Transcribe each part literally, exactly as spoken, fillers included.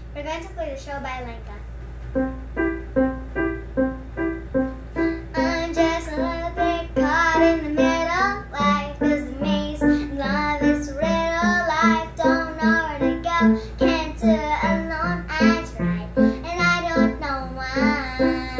We're going to play the show by Lenka. I'm just a little bit caught in the middle. Life is a maze, and love is a riddle. Life don't know where to go, can't do it alone. I tried, and I don't know why.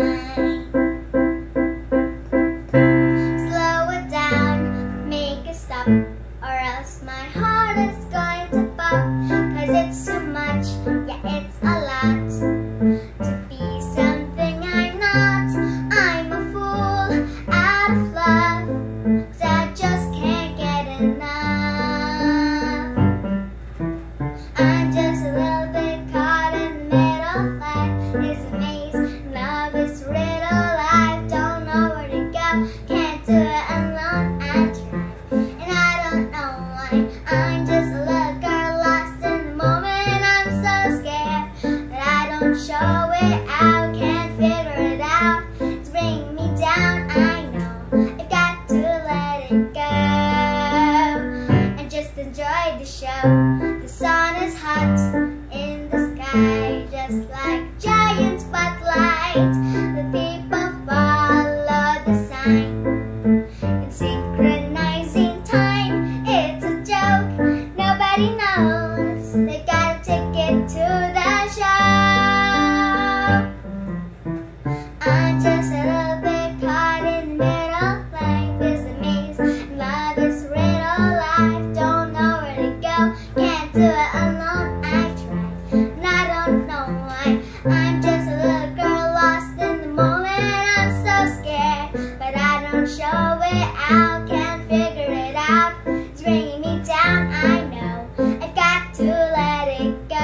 Slow it down, make it stop, or else my heart is going to pop. Cause it's too much, yeah, it's a lot to be something I'm not. I'm a fool out of love, cause I just can't get enough. I'm just a little bit caught in the middle. Life is a maze, love is a riddle. I don't know where to go, can't do it alone. I tried, and I don't know why. I'm just a little girl lost in the moment. I'm so scared that I don't show it out, can't figure it out. It's bringing me down, I know. I've got to let it go and just enjoy the show. The sun is hot in the sky, just like a giant spotlight. The people follow the sign. It's synchronizing time, it's a joke, nobody knows. They got a ticket to the show. I'm just a little bit caught in the middle. Life is a maze, love is a riddle. Life don't know where to go, can't do it alone. I tried, and I don't know why. I'm just a little girl lost in the moment. I'm so scared, but I don't show it out, can't figure it out. It's bringing me down, I know. I've got to let it go.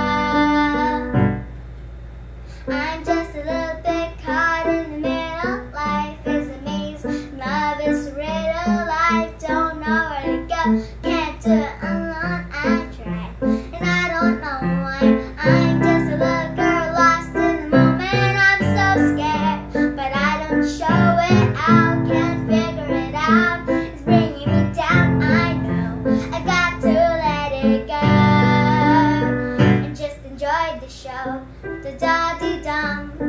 I'm just a little bit caught in the middle. Life is a maze, love is a riddle. Life don't know where to go, can't do it alone. I tried, and I don't know why. I'm just a little girl lost in the moment. I'm so scared, but I don't show it out, can't figure it out. It's bringing me down, I know. I got to let it go and just enjoy the show. Da da dee dum.